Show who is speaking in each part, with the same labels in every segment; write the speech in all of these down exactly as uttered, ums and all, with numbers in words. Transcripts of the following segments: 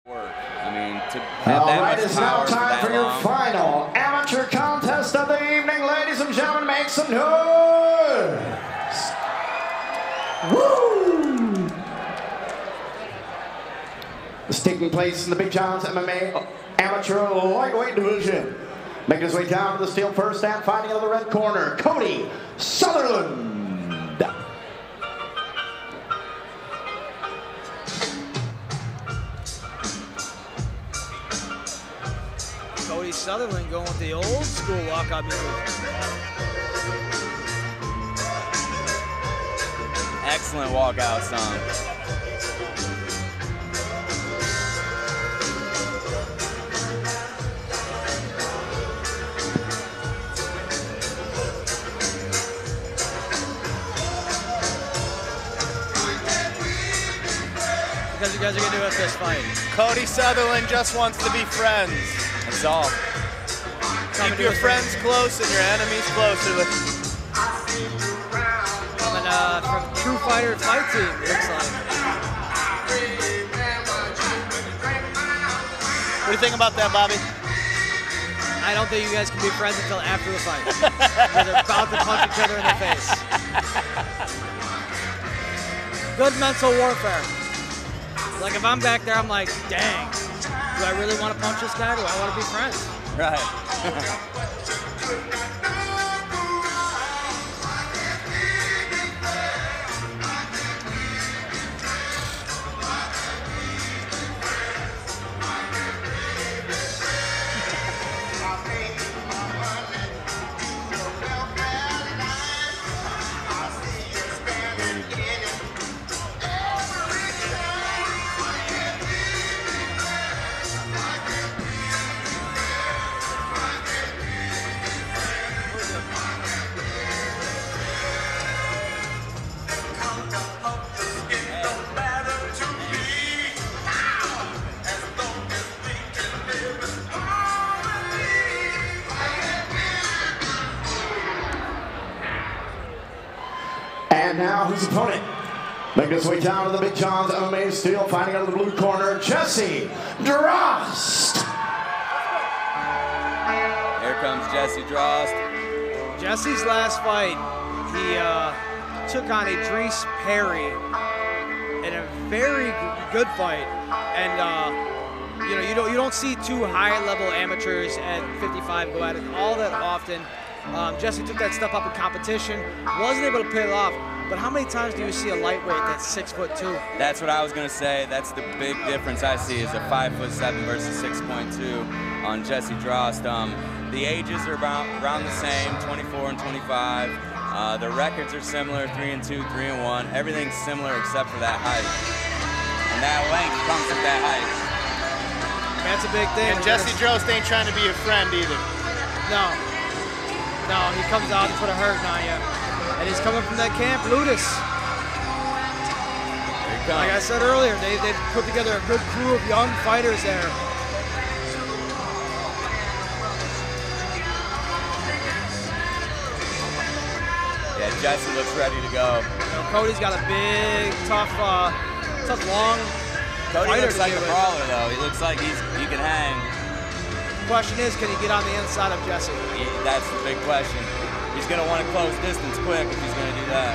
Speaker 1: I mean, to have
Speaker 2: All
Speaker 1: that
Speaker 2: right,
Speaker 1: much
Speaker 2: it's now
Speaker 1: power for
Speaker 2: time
Speaker 1: that
Speaker 2: for your
Speaker 1: long.
Speaker 2: final amateur contest of the evening. Ladies and gentlemen, make some noise! Woo! It's taking place in the Big John's M M A Amateur Lightweight Division. Making his way down to the steel first and fighting out of the red corner, Cody Sutherland.
Speaker 3: Cody Sutherland going with the old school walkout music.
Speaker 1: Excellent walkout song.
Speaker 3: Because you guys are going to do a fist fight.
Speaker 4: Cody Sutherland just wants to be friends.
Speaker 1: That's all.
Speaker 4: Keep your friends close and your enemies closer.
Speaker 3: Coming uh, from True Fighter Fight Team, looks like.
Speaker 4: What do you think about that, Bobby?
Speaker 3: I don't think you guys can be friends until after the fight. Because they're about to punch each other in the face. Good mental warfare. Like if I'm back there, I'm like, dang, do I really want to punch this guy? Do I want to be friends?
Speaker 1: Right.
Speaker 2: And now his opponent, making his way down to the Big John's M M A Steel, fighting out of the blue corner, Jesse Drost.
Speaker 1: Here comes Jesse Drost.
Speaker 3: Jesse's last fight, he uh, took on Idris Perry in a very good fight, and uh, you know you don't you don't see two high-level amateurs at fifty-five go at it all that often. Um, Jesse took that step up in competition, wasn't able to pull it off. But how many times do you see a lightweight that's six foot two?
Speaker 1: That's what I was gonna say. That's the big difference I see is a five foot seven versus six point two on Jesse Drost. Um, the ages are about around the same, twenty-four and twenty-five. Uh, the records are similar, three and two, three and one. Everything's similar except for that height. And that length comes with that height.
Speaker 3: That's a big thing.
Speaker 4: And Jesse Drost ain't trying to be your friend either.
Speaker 3: No. No, he comes out to put a hurting on you. And he's coming from that camp, Ludus. Like I said earlier, they, they've put together a good crew of young fighters there.
Speaker 1: Yeah, Jesse looks ready to go.
Speaker 3: You know, Cody's got a big, tough, uh, tough, long
Speaker 1: Cody
Speaker 3: fighter
Speaker 1: looks
Speaker 3: to
Speaker 1: like
Speaker 3: deal
Speaker 1: a
Speaker 3: with.
Speaker 1: brawler, though. He looks like he's he can hang.
Speaker 3: The question is, can he get on the inside of Jesse?
Speaker 1: He, that's the big question. He's going to want to close distance quick if he's going to do that.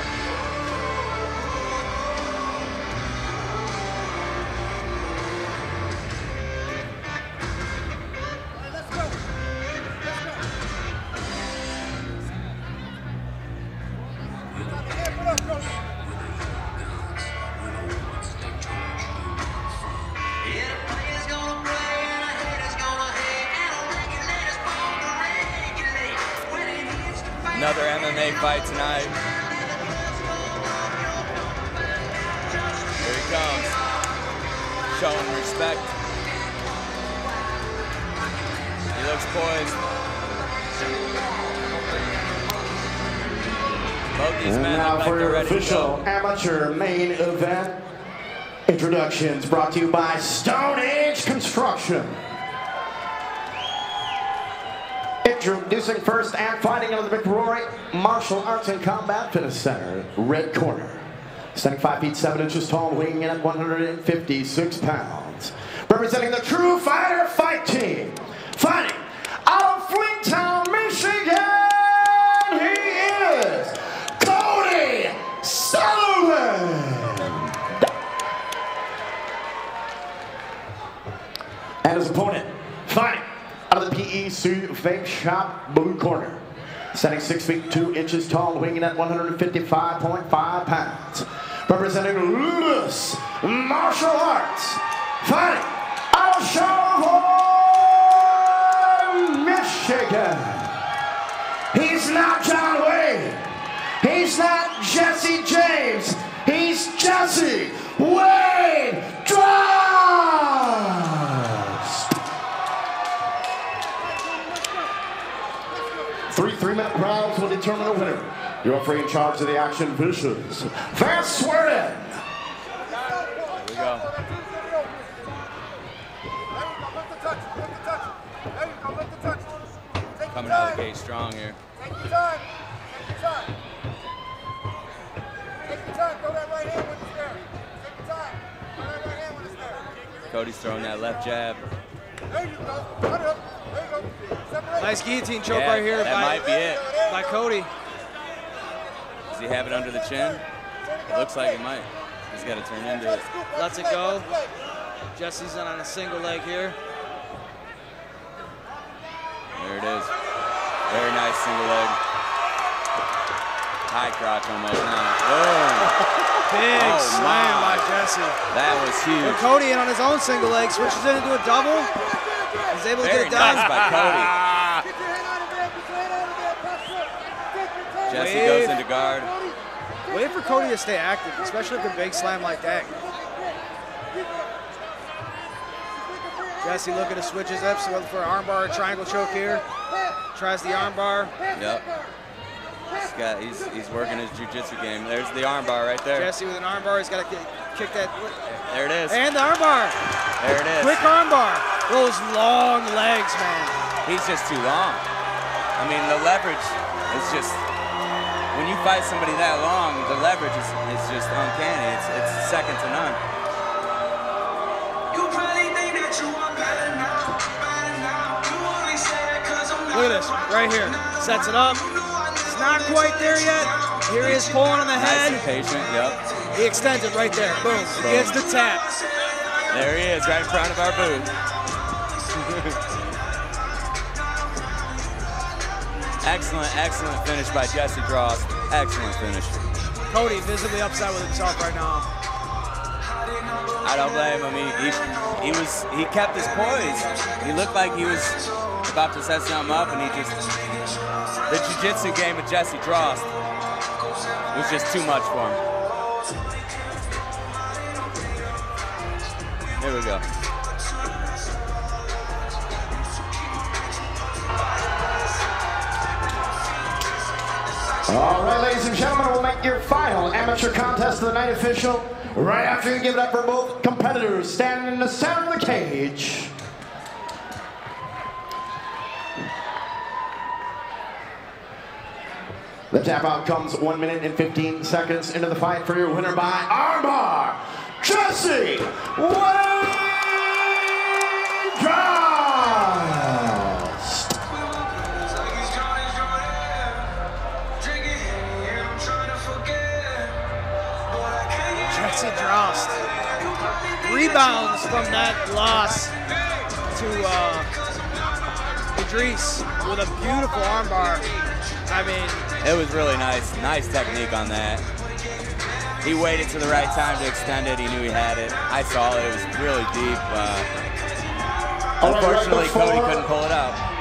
Speaker 1: Another M M A fight tonight. Here he comes, showing respect. He looks poised. Both these
Speaker 2: And
Speaker 1: men
Speaker 2: now
Speaker 1: look like
Speaker 2: for
Speaker 1: they're
Speaker 2: your
Speaker 1: ready to
Speaker 2: official
Speaker 1: go.
Speaker 2: amateur main event introductions, brought to you by Stone Age Construction. Introducing first and fighting out of the McRory Martial Arts and Combat Fitness Center, red corner. Standing five feet seven inches tall, weighing in at one hundred fifty-six pounds. representing the True Fighter Fight Team, fighting out of Flinttown, Michigan, he is Cody Sullivan. And his opponent, fighting out of the P E C Vape Shop, blue corner, standing six feet two inches tall, weighing at one hundred fifty-five point five pounds, representing Lewis Martial Arts, fighting out of Charlotte, Michigan. He's not John Wayne. He's not Jesse James. He's Jesse Wayne Drost. Three three-minute rounds will determine a winner. Your referee in charge of the action, Vicious Van Swerden.
Speaker 1: Here we go. Coming out of the gate strong here.
Speaker 5: Take your time. Take your time. Take your time. Throw that right hand when it's there. Take your time. Throw that right hand when it's there.
Speaker 1: Cody's throwing that left jab.
Speaker 5: There you go. Cut it up. There you go. Separate.
Speaker 3: Nice guillotine choke
Speaker 1: Yeah,
Speaker 3: right here
Speaker 1: that
Speaker 3: by,
Speaker 1: might be it.
Speaker 3: by Cody.
Speaker 1: Does he have it under the chin? It looks like he might. He's got to turn into it.
Speaker 3: Lets it go. Jesse's on a single leg here.
Speaker 1: There it is. Very nice single leg. High crotch almost now. Boom.
Speaker 3: Big
Speaker 1: Oh,
Speaker 3: slam
Speaker 1: my.
Speaker 3: by Jesse.
Speaker 1: That was
Speaker 3: And
Speaker 1: huge.
Speaker 3: Cody in on his own single leg, switches it into a double. He's able to
Speaker 1: Very
Speaker 3: get it done.
Speaker 1: nice by Cody.
Speaker 5: Get your hand out of there. Get your hand out of there. Pass it. Take your time.
Speaker 1: Jesse
Speaker 3: Wave.
Speaker 1: goes into guard.
Speaker 3: Wait for Cody to stay active, especially with a big slam like that. Jesse looking to switch his hips, looking for an armbar or triangle choke here. Tries the armbar.
Speaker 1: Yep. He's got. He's he's working his jiu-jitsu game. There's the armbar right there.
Speaker 3: Jesse with an armbar. He's got to kick that.
Speaker 1: There it is.
Speaker 3: And the armbar.
Speaker 1: There it is.
Speaker 3: Quick armbar. Those long legs, man.
Speaker 1: He's just too long. I mean, the leverage is just. When you fight somebody that long, the leverage is, is just uncanny. It's it's second to none.
Speaker 3: Look at this, right here. Sets it up. It's not quite there yet. Here he is pulling on the
Speaker 1: Nice
Speaker 3: head.
Speaker 1: and patient. Yep.
Speaker 3: He extends it right there. Boom. He
Speaker 1: Boom.
Speaker 3: gets the tap.
Speaker 1: There he is, right in front of our booth. Excellent, excellent finish by Jesse Drost. Excellent finish.
Speaker 3: Cody visibly upset with himself right now.
Speaker 1: I don't blame him. He, he, he was he kept his poise. He looked like he was about to set something up, and he just the jiu-jitsu game of Jesse Drost was just too much for him. Here we go.
Speaker 2: All right, ladies and gentlemen, we'll make your final amateur contest of the night official right after you give it up for both competitors standing in the center of the cage. The tap out comes one minute and fifteen seconds into the fight for your winner by armbar, Jesse Wayne Drost.
Speaker 3: Jesse Drost rebounds from that loss to uh, Idris with a beautiful armbar. I mean,
Speaker 1: It was really nice. Nice technique on that. He waited to the right time to extend it. He knew he had it. I saw it. It was really deep. Uh, unfortunately, Cody couldn't pull it out.